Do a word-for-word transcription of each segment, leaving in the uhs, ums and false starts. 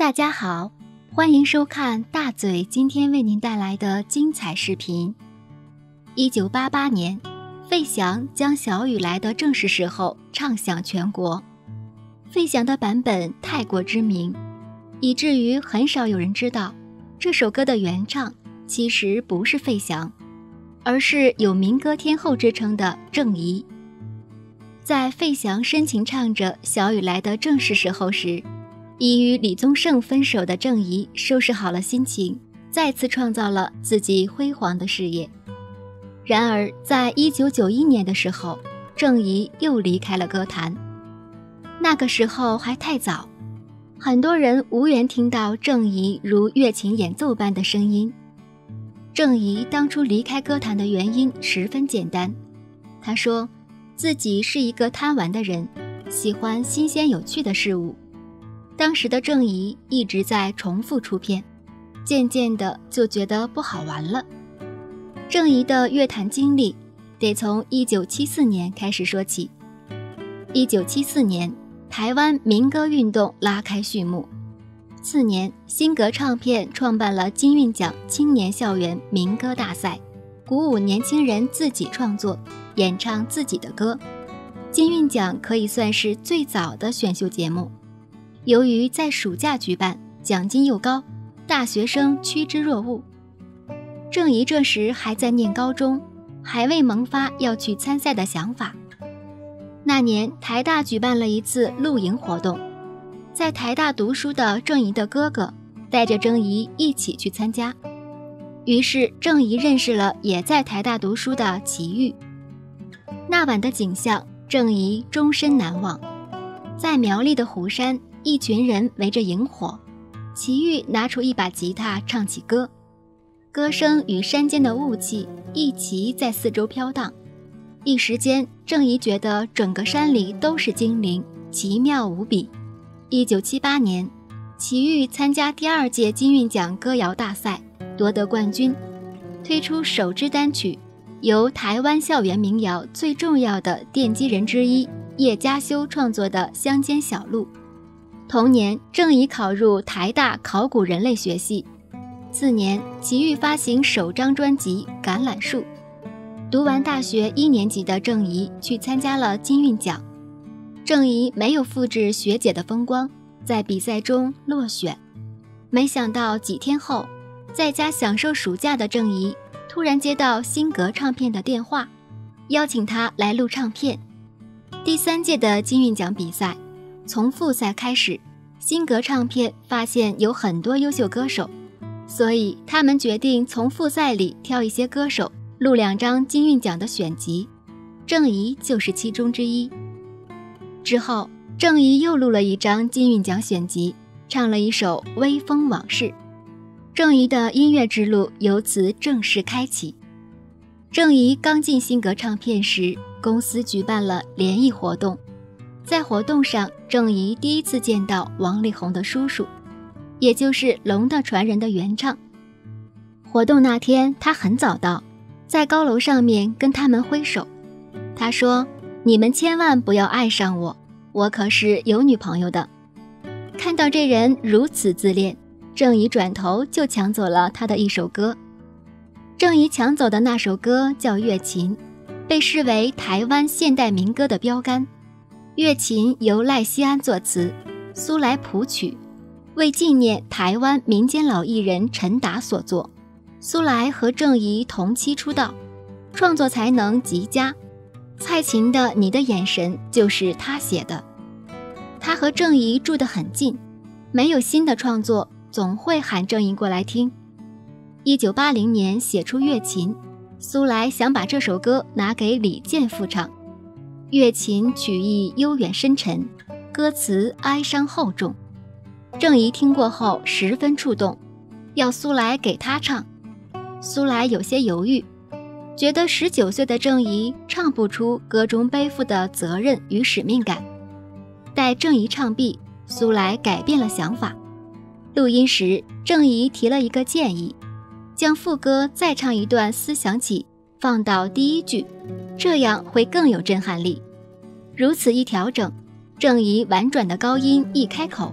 大家好，欢迎收看大嘴今天为您带来的精彩视频。一九八八年，费翔将《小雨来的正是时候》唱响全国。费翔的版本太过知名，以至于很少有人知道这首歌的原唱其实不是费翔，而是有民歌天后之称的郑怡。在费翔深情唱着《小雨来的正是时候》时，已与李宗盛分手的郑怡收拾好了心情，再次创造了自己辉煌的事业。然而在一九九一年的时候，郑怡又离开了歌坛。那个时候还太早，很多人无缘听到郑怡如乐琴演奏般的声音。郑怡当初离开歌坛的原因十分简单，她说自己是一个贪玩的人，喜欢新鲜有趣的事物。当时的郑怡一直在重复出片，渐渐的就觉得不好玩了。郑怡的乐坛经历得从一九七四年开始说起。一九七四年，台湾民歌运动拉开序幕。次年，新格唱片创办了金韵奖青年校园民歌大赛，鼓舞年轻人自己创作，演唱自己的歌。金韵奖可以算是最早的选秀节目。由于在暑假举办，奖金又高，大学生趋之若鹜。郑怡这时还在念高中，还未萌发要去参赛的想法。那年台大举办了一次露营活动，在台大读书的郑怡的哥哥带着郑怡一起去参加，于是郑怡认识了也在台大读书的齐豫。那晚的景象郑怡终身难忘。在苗栗的湖山，一群人围着萤火，齐豫拿出一把吉他唱起歌，歌声与山间的雾气一齐在四周飘荡。一时间，郑怡觉得整个山里都是精灵，奇妙无比。一九七八年，齐豫参加第二届金韵奖歌谣大赛，夺得冠军，推出首支单曲，由台湾校园民谣最重要的奠基人之一叶嘉修创作的《乡间小路》。同年，郑怡考入台大考古人类学系。次年，齐豫发行首张专辑《橄榄树》。读完大学一年级的郑怡去参加了金韵奖。郑怡没有复制学姐的风光，在比赛中落选。没想到几天后，在家享受暑假的郑怡突然接到新格唱片的电话，邀请她来录唱片。第三届的金韵奖比赛，从复赛开始，新格唱片发现有很多优秀歌手，所以他们决定从复赛里挑一些歌手，录两张金韵奖的选集，郑怡就是其中之一。之后，郑怡又录了一张金韵奖选集，唱了一首《微风往事》。郑怡的音乐之路由此正式开启。郑怡刚进新格唱片时，公司举办了联谊活动，在活动上，郑怡第一次见到王力宏的叔叔，也就是《龙的传人》的原唱。活动那天，他很早到，在高楼上面跟他们挥手。他说：“你们千万不要爱上我，我可是有女朋友的。”看到这人如此自恋，郑怡转头就抢走了他的一首歌。郑怡抢走的那首歌叫《月琴》，被视为台湾现代民歌的标杆。乐琴由赖希安作词，苏来谱曲，为纪念台湾民间老艺人陈达所作。苏来和郑怡同期出道，创作才能极佳。蔡琴的《你的眼神》就是他写的。他和郑怡住得很近，没有新的创作，总会喊郑怡过来听。一九八零年写出《乐琴》，苏来想把这首歌拿给李健复唱。乐琴曲意悠远深沉，歌词哀伤厚重。郑怡听过后十分触动，要苏来给他唱。苏来有些犹豫，觉得十九岁的郑怡唱不出歌中背负的责任与使命感。待郑怡唱毕，苏来改变了想法。录音时，郑怡提了一个建议，将副歌再唱一段思想起放到第一句，这样会更有震撼力。如此一调整，郑怡婉转的高音一开口，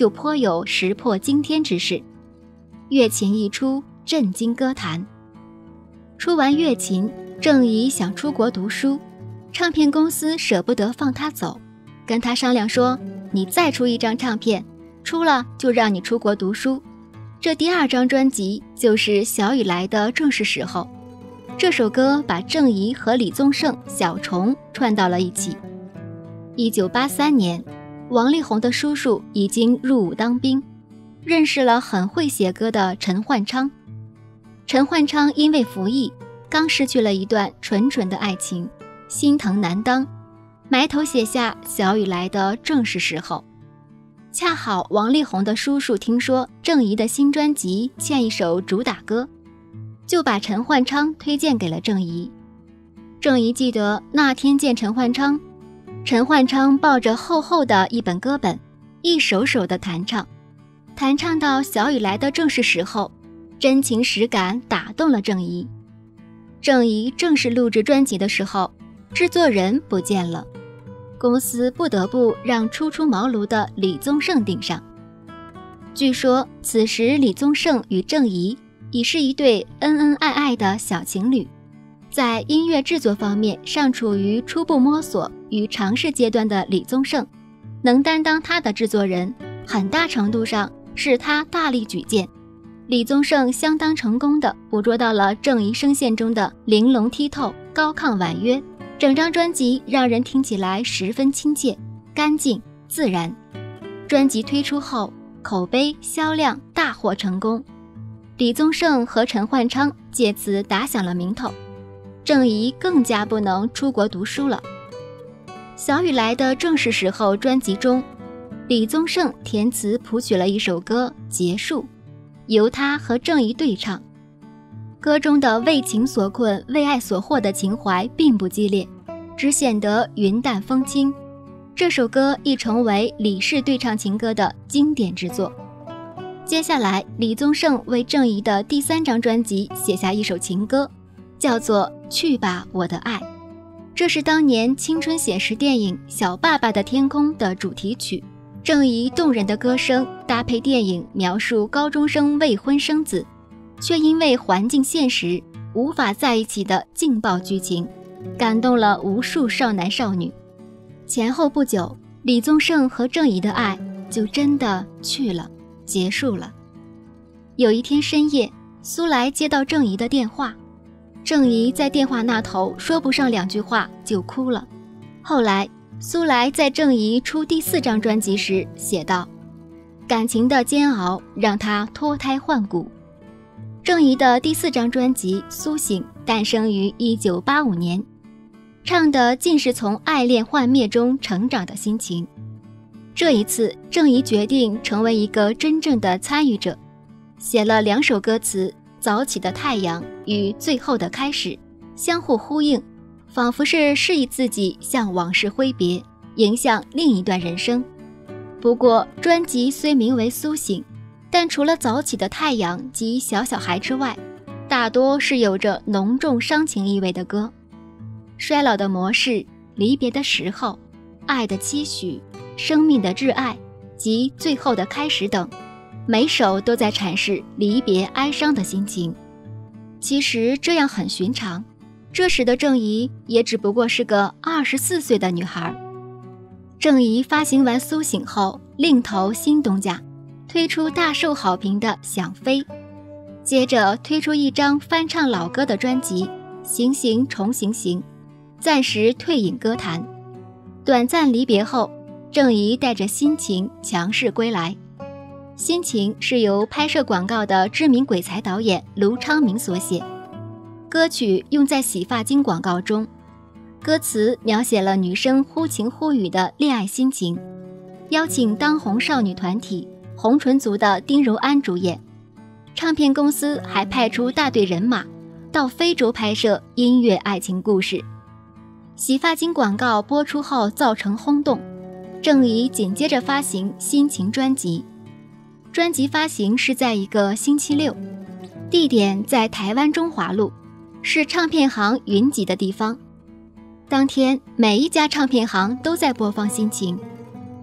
就颇有石破惊天之势。乐琴一出，震惊歌坛。出完乐琴，郑怡想出国读书，唱片公司舍不得放他走，跟他商量说，你再出一张唱片，出了就让你出国读书。这第二张专辑就是小雨来的正是时候。这首歌把郑怡和李宗盛、小虫串到了一起。一九八三年，王力宏的叔叔已经入伍当兵，认识了很会写歌的陈焕昌。陈焕昌因为服役，刚失去了一段纯纯的爱情，心疼难当，埋头写下小雨来的正是时候。恰好王力宏的叔叔听说郑怡的新专辑欠一首主打歌，就把陈焕昌推荐给了郑怡。郑怡记得那天见陈焕昌，陈焕昌抱着厚厚的一本歌本，一首首的弹唱，弹唱到小雨来的正是时候，真情实感打动了郑怡。郑怡正式录制专辑的时候，制作人不见了，公司不得不让初出茅庐的李宗盛顶上。据说此时李宗盛与郑怡已是一对恩恩爱爱的小情侣，在音乐制作方面尚处于初步摸索与尝试阶段的李宗盛，能担当他的制作人，很大程度上是他大力举荐。李宗盛相当成功地捕捉到了郑怡声线中的玲珑剔透、高亢婉约，整张专辑让人听起来十分亲切、干净、自然。专辑推出后，口碑销量大获成功，李宗盛和陈焕昌借此打响了名头，郑怡更加不能出国读书了。小雨来的正是时候专辑中，李宗盛填词谱曲了一首歌《结束》，由他和郑怡对唱。歌中的为情所困、为爱所惑的情怀并不激烈，只显得云淡风轻。这首歌亦成为李氏对唱情歌的经典之作。接下来，李宗盛为郑怡的第三张专辑写下一首情歌，叫做《去吧我的爱》。这是当年青春写实电影《小爸爸的天空》的主题曲。郑怡动人的歌声搭配电影描述高中生未婚生子，却因为环境现实无法在一起的劲爆剧情，感动了无数少男少女。前后不久，李宗盛和郑怡的爱就真的去了，结束了。有一天深夜，苏来接到郑怡的电话，郑怡在电话那头说不上两句话就哭了。后来苏来在郑怡出第四张专辑时写道，感情的煎熬让他脱胎换骨。郑怡的第四张专辑《苏醒》诞生于一九八五年，唱的尽是从爱恋幻灭中成长的心情。这一次，郑怡决定成为一个真正的参与者，写了两首歌词《早起的太阳》与《最后的开始》，相互呼应，仿佛是示意自己向往事挥别，迎向另一段人生。不过，专辑虽名为《苏醒》，但除了早起的太阳及小小孩之外，大多是有着浓重伤情意味的歌。衰老的模式、离别的时候、爱的期许、生命的挚爱及最后的开始等，每首都在阐释离别哀伤的心情。其实这样很寻常，这时的郑怡也只不过是个二十四岁的女孩。郑怡发行完《苏醒》后，另投新东家，推出大受好评的《想飞》，接着推出一张翻唱老歌的专辑《行行重行行》，暂时退隐歌坛。短暂离别后，郑怡带着心情强势归来。心情是由拍摄广告的知名鬼才导演卢昌明所写，歌曲用在洗发精广告中，歌词描写了女生忽晴忽雨的恋爱心情，邀请当红少女团体红唇族的丁柔安主演。唱片公司还派出大队人马到非洲拍摄音乐爱情故事。洗发精广告播出后造成轰动，郑怡紧接着发行心情专辑。专辑发行是在一个星期六，地点在台湾中华路，是唱片行云集的地方。当天每一家唱片行都在播放心情，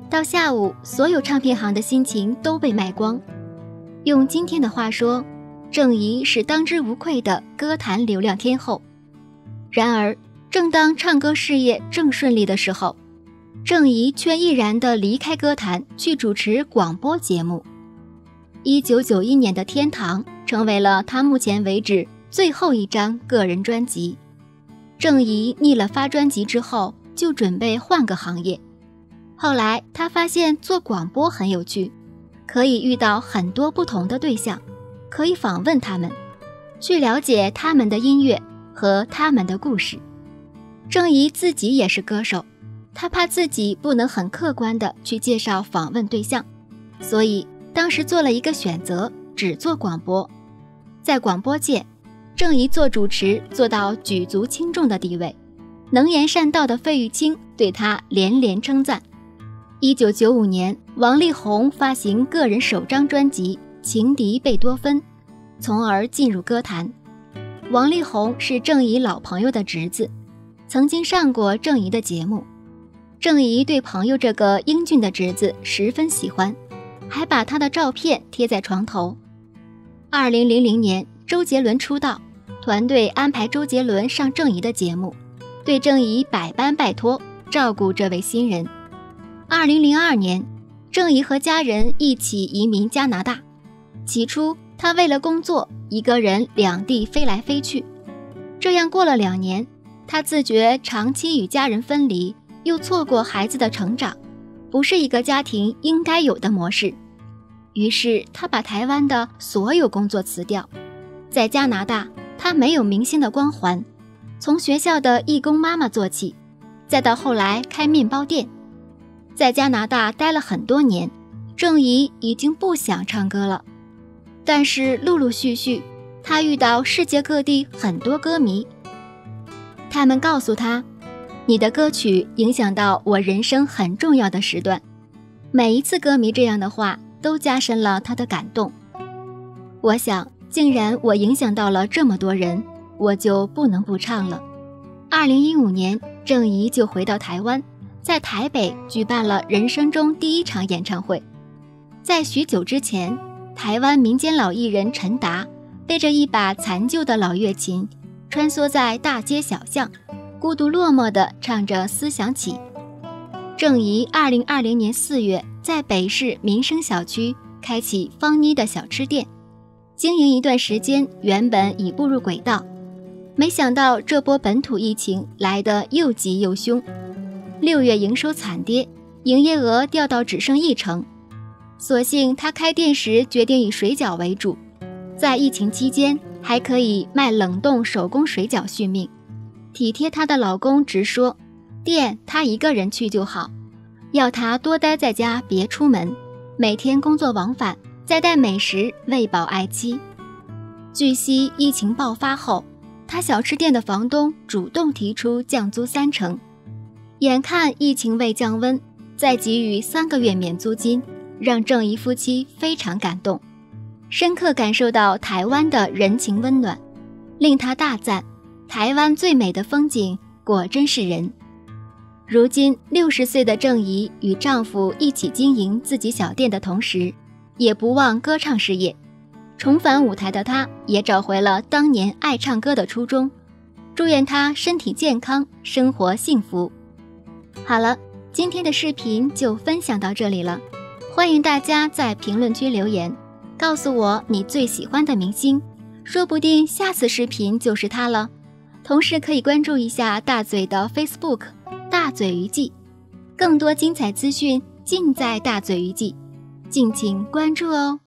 到下午，所有唱片行的心情都被卖光。用今天的话说，郑怡是当之无愧的歌坛流量天后。然而，正当唱歌事业正顺利的时候，郑怡却毅然地离开歌坛，去主持广播节目。一九九一年的《天堂》成为了她目前为止最后一张个人专辑。郑怡腻了发专辑之后，就准备换个行业。后来她发现做广播很有趣，可以遇到很多不同的对象，可以访问他们，去了解他们的音乐和他们的故事。郑怡自己也是歌手，她怕自己不能很客观地去介绍访问对象，所以当时做了一个选择，只做广播。在广播界，郑怡做主持做到举足轻重的地位，能言善道的费玉清对她连连称赞。一九九五年，王力宏发行个人首张专辑《情敌贝多芬》，从而进入歌坛。王力宏是郑怡老朋友的侄子，曾经上过郑怡的节目。郑怡对朋友这个英俊的侄子十分喜欢，还把他的照片贴在床头。二零零零年，周杰伦出道，团队安排周杰伦上郑怡的节目，对郑怡百般拜托，照顾这位新人。二零零二年，郑怡和家人一起移民加拿大。起初，她为了工作，一个人两地飞来飞去。这样过了两年，她自觉长期与家人分离，又错过孩子的成长，不是一个家庭应该有的模式。于是，她把台湾的所有工作辞掉。在加拿大，她没有明星的光环，从学校的义工妈妈做起，再到后来开面包店。在加拿大待了很多年，郑怡已经不想唱歌了。但是陆陆续续，她遇到世界各地很多歌迷，他们告诉她，你的歌曲影响到我人生很重要的时段。每一次歌迷这样的话，都加深了她的感动。我想，竟然我影响到了这么多人，我就不能不唱了。二零一五年，郑怡就回到台湾，在台北举办了人生中第一场演唱会。在许久之前，台湾民间老艺人陈达背着一把残旧的老乐琴，穿梭在大街小巷，孤独落寞地唱着《思想起》。郑怡二零二零年四月在北市民生小区开启方妮的小吃店，经营一段时间，原本已步入轨道，没想到这波本土疫情来得又急又凶。六月营收惨跌，营业额掉到只剩一成。所幸她开店时决定以水饺为主，在疫情期间还可以卖冷冻手工水饺续命。体贴她的老公直说，店她一个人去就好，要她多待在家别出门，每天工作往返，再带美食喂饱爱妻。据悉疫情爆发后，她小吃店的房东主动提出降租三成，眼看疫情未降温，再给予三个月免租金，让郑怡夫妻非常感动，深刻感受到台湾的人情温暖，令他大赞台湾最美的风景果真是人。如今六十岁的郑怡与丈夫一起经营自己小店的同时，也不忘歌唱事业。重返舞台的她也找回了当年爱唱歌的初衷，祝愿她身体健康，生活幸福。好了，今天的视频就分享到这里了，欢迎大家在评论区留言，告诉我你最喜欢的明星，说不定下次视频就是他了。同时可以关注一下大嘴的 Facebook 大嘴鱼记，更多精彩资讯尽在大嘴鱼记，敬请关注哦。